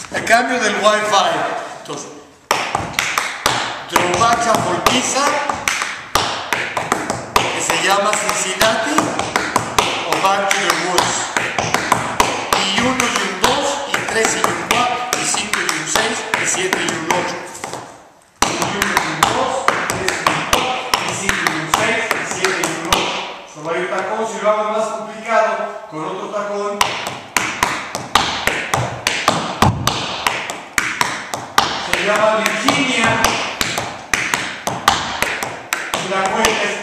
A cambio del Wi-Fi. Entonces, Drovacha Folquiza, que se llama Cincinnati, o Back to the Woods. Y 1 y un 2, y 3 y un 4, y 5 y un 6, y 7 y un 8. Y 1 y un 2, y 3 y un 4, y 5 y un 6, y 7 y un 8. Solo hay un tacón, si lo hago más complicado, con otro tacón. Se llama Virginia. La cuenta es